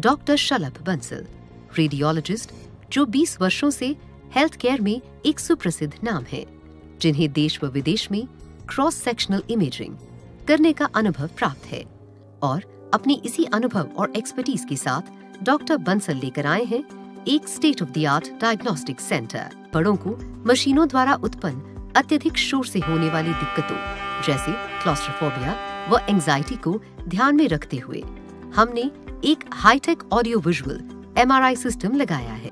Doctor शलभ Bansal, radiologist जो 20 वर्षों से हेल्थ केयर में एक सुप्रसिद्ध नाम है, जिन्हें देश व विदेश में क्रॉस सेक्शनल इमेजिंग करने का अनुभव प्राप्त है। और अपनी इसी अनुभव और एक्सपर्टीज के साथ डॉक्टर बंसल लेकर आए हैं एक state of the art diagnostic centre. बड़ों को मशीनों द्वारा उत्पन्न अत्यधिक शोर से होने वाली दिक्कतों जैसे क्लॉस्ट्रोफोबिया व एंजाइटी को ध्यान में रखते हुए हमने एक high tech audio visual MRI system लगाया है।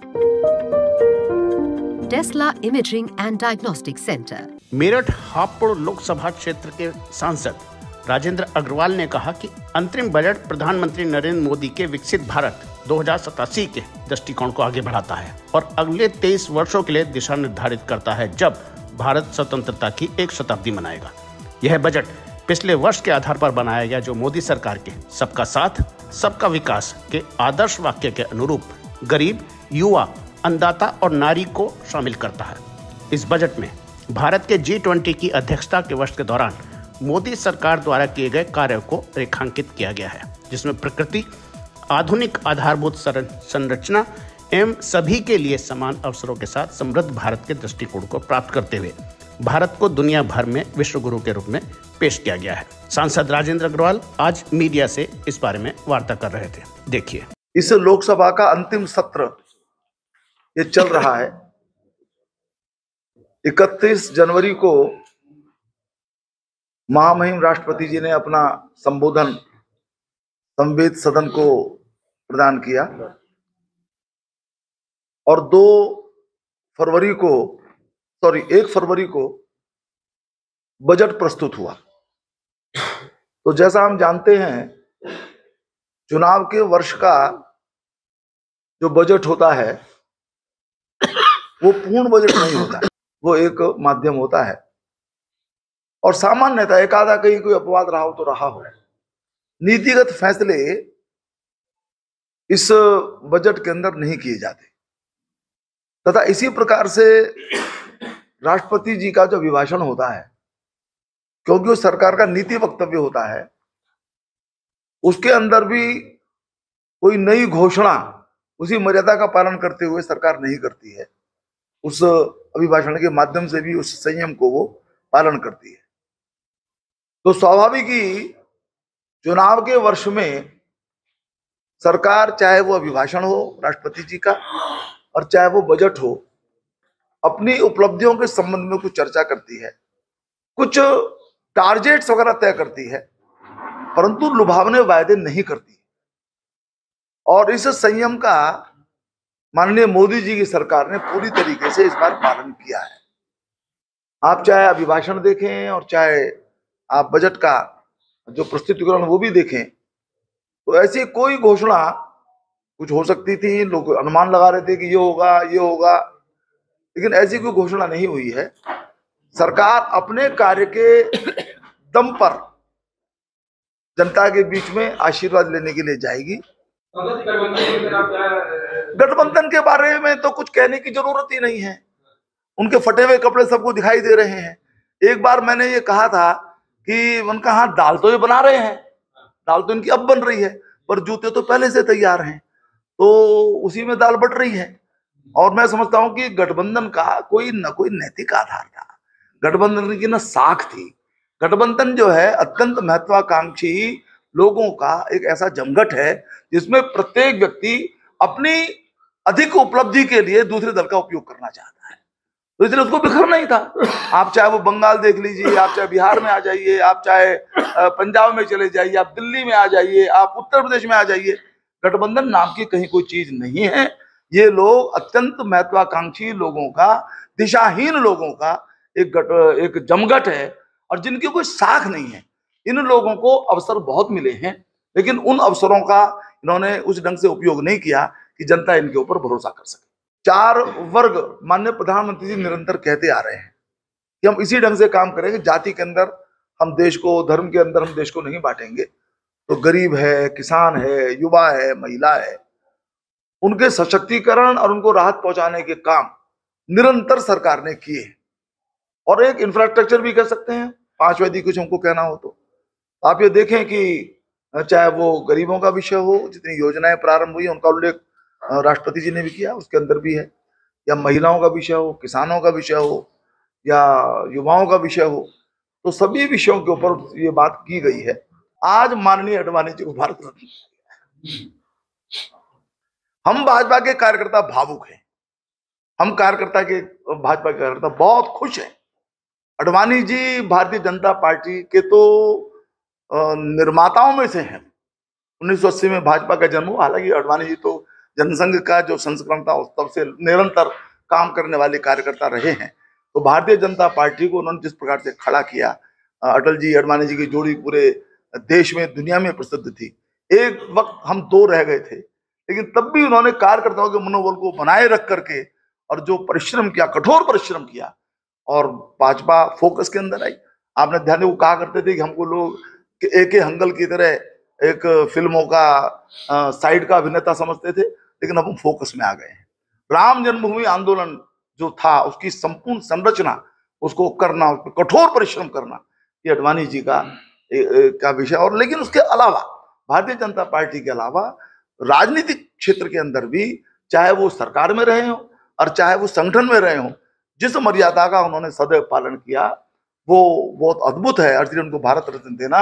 Tesla imaging and diagnostic centre. Meerut Hapur Lok Sabha क्षेत्र के सांसद राजेंद्र अग्रवाल ने कहा कि अंतरिम बजट प्रधानमंत्री नरेंद्र मोदी के विकसित भारत 2087 के दृष्टिकोण को आगे बढ़ाता है और अगले 23 वर्षों के लिए दिशा निर्धारित करता है, जब भारत स्वतंत्रता की 1 शताब्दी मनाएगा। यह बजट पिछले वर्ष के आधार पर बनाया गया, जो मोदी सरकार के सबका साथ सबका विकास के आदर्श वाक्य के अनुरूप गरीब, युवा, अन्नदाता और नारी को शामिल करता है। इस बजट में भारत के G20 की अध्यक्षता के वर्ष के दौरान मोदी सरकार द्वारा किए गए कार्यों को रेखांकित किया गया है, जिसमें प्रकृति, आधुनिक आधारभूत संरचना एवं सभी के लिए समान अवसरों के साथ समृद्ध भारत के दृष्टिकोण को प्राप्त करते हुए भारत को दुनिया भर में विश्व गुरु के रूप में पेश किया गया है। सांसद राजेंद्र अग्रवाल आज मीडिया से इस बारे में वार्ता कर रहे थे। देखिए। इस लोकसभा का अंतिम सत्र ये चल रहा है। 31 जनवरी को महामहिम राष्ट्रपति जी ने अपना संबोधन संवेद सदन को प्रदान किया और 1 फरवरी को बजट प्रस्तुत हुआ। तो जैसा हम जानते हैं, चुनाव के वर्ष का जो बजट होता है वो पूर्ण बजट नहीं होता है, वो एक माध्यम होता है। और सामान्यतः एक आधा कहीं कोई अपवाद रहा हो तो रहा हो, नीतिगत फैसले इस बजट के अंदर नहीं किए जाते। तथा इसी प्रकार से राष्ट्रपति जी का जो अभिभाषण होता है, क्योंकि वो सरकार का नीति वक्तव्य होता है, उसके अंदर भी कोई नई घोषणा उसी मर्यादा का पालन करते हुए सरकार नहीं करती है। उस अभिभाषण के माध्यम से भी उस संयम को वो पालन करती है। तो स्वाभाविक ही चुनाव के वर्ष में सरकार, चाहे वो अभिभाषण हो राष्ट्रपति जी का और चाहे वो बजट हो, अपनी उपलब्धियों के संबंध में कुछ चर्चा करती है, कुछ टारगेट्स वगैरह तय करती है, परंतु लुभावने वायदे नहीं करती। और इस संयम का माननीय मोदी जी की सरकार ने पूरी तरीके से इस बार पालन किया है। आप चाहे अभिभाषण देखें और चाहे आप बजट का जो प्रस्तुतिकरण वो भी देखें, तो ऐसी कोई घोषणा कुछ हो सकती थी, लोग अनुमान लगा रहे थे कि ये होगा, लेकिन ऐसी कोई घोषणा नहीं हुई है। सरकार अपने कार्य के दम पर जनता के बीच में आशीर्वाद लेने के लिए जाएगी। गठबंधन के बारे में तो कुछ कहने की जरूरत ही नहीं है, उनके फटे हुए कपड़े सबको दिखाई दे रहे हैं। एक बार मैंने ये कहा था कि उनका हाथ दाल तो ये बना रहे हैं, दाल तो इनकी अब बन रही है, पर जूते तो पहले से तैयार हैं, तो उसी में दाल बट रही है। और मैं समझता हूं कि गठबंधन का कोई न कोई नैतिक आधार था, गठबंधन की न साख थी। गठबंधन जो है अत्यंत महत्वाकांक्षी लोगों का एक ऐसा जमघट है जिसमें प्रत्येक व्यक्ति अपनी अधिक उपलब्धि के लिए दूसरे दल का उपयोग करना चाहता है, तो इसलिए उसको बिखरना ही था। आप चाहे वो बंगाल देख लीजिए, आप चाहे बिहार में आ जाइए, आप चाहे पंजाब में चले जाइए, आप दिल्ली में आ जाइए, आप उत्तर प्रदेश में आ जाइए, गठबंधन नाम की कहीं कोई चीज नहीं है। ये लोग अत्यंत महत्वाकांक्षी लोगों का, दिशाहीन लोगों का एक जमघट है और जिनकी कोई साख नहीं है। इन लोगों को अवसर बहुत मिले हैं, लेकिन उन अवसरों का इन्होंने उस ढंग से उपयोग नहीं किया कि जनता इनके ऊपर भरोसा कर सके। 4 वर्ग माननीय प्रधानमंत्री जी निरंतर कहते आ रहे हैं कि हम इसी ढंग से काम करेंगे। जाति के अंदर हम देश को, धर्म के अंदर हम देश को नहीं बांटेंगे। तो गरीब है, किसान है, युवा है, महिला है, उनके सशक्तिकरण और उनको राहत पहुंचाने के काम निरंतर सरकार ने किए। और एक इंफ्रास्ट्रक्चर भी कह सकते हैं, 5 यदि कुछ हमको कहना हो तो आप ये देखें कि चाहे वो गरीबों का विषय हो, जितनी योजनाएं प्रारंभ हुई उनका उल्लेख राष्ट्रपति जी ने भी किया, उसके अंदर भी है, या महिलाओं का विषय हो, किसानों का विषय हो, या युवाओं का विषय हो, तो सभी विषयों के ऊपर ये बात की गई है। आज माननीय आडवाणी जी को भारत रत्न, हम भाजपा के कार्यकर्ता भावुक हैं, हम भाजपा के कार्यकर्ता बहुत खुश हैं। आडवाणी जी भारतीय जनता पार्टी के तो निर्माताओं में से हैं। 1980 में भाजपा का जन्म हुआ, हालांकि आडवाणी जी तो जनसंघ का जो संस्करण था उस तब से निरंतर काम करने वाले कार्यकर्ता रहे हैं। तो भारतीय जनता पार्टी को उन्होंने जिस प्रकार से खड़ा किया, अटल जी आडवाणी जी की जोड़ी पूरे देश में दुनिया में प्रसिद्ध थी। एक वक्त हम दो रह गए थे, लेकिन तब भी उन्होंने कार्यकर्ताओं के मनोबल को बनाए रख करके और जो परिश्रम किया, कठोर परिश्रम किया, और भाजपा फोकस के अंदर आई। आपने ध्यान वो कहा करते थे कि हमको लोग एक हंगल की तरह एक फिल्मों का साइड का अभिनेता समझते थे, लेकिन अब हम फोकस में आ गए हैं। राम जन्मभूमि आंदोलन जो था उसकी संपूर्ण संरचना, उसको करना, उस पर कठोर परिश्रम करना, ये आडवाणी जी का विषय। और लेकिन उसके अलावा भारतीय जनता पार्टी के अलावा राजनीतिक क्षेत्र के अंदर भी, चाहे वो सरकार में रहे हो और चाहे वो संगठन में रहे हो, जिस मर्यादा का उन्होंने सदैव पालन किया वो बहुत अद्भुत है। और उनको भारत रत्न देना,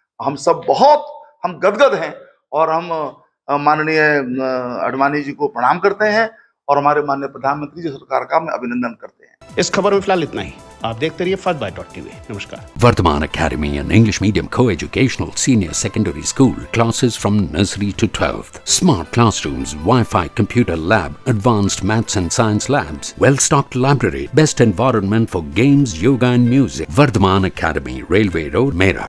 हम गदगद हैं और हम माननीय आडवाणी जी को प्रणाम करते हैं और हमारे माननीय प्रधानमंत्री जी सरकार का मैं अभिनंदन करते हैं। इस खबर में फिलहाल इतना ही। आप देखते रहिए FirstBite.tv। नमस्कार। Vardhaman Academy, an English medium co-educational senior secondary school, classes from nursery to 12th, smart classrooms, Wi-Fi computer lab, advanced maths and science labs, well-stocked library, best environment for games, yoga and music. Vardhaman Academy, Railway Road, Meerut.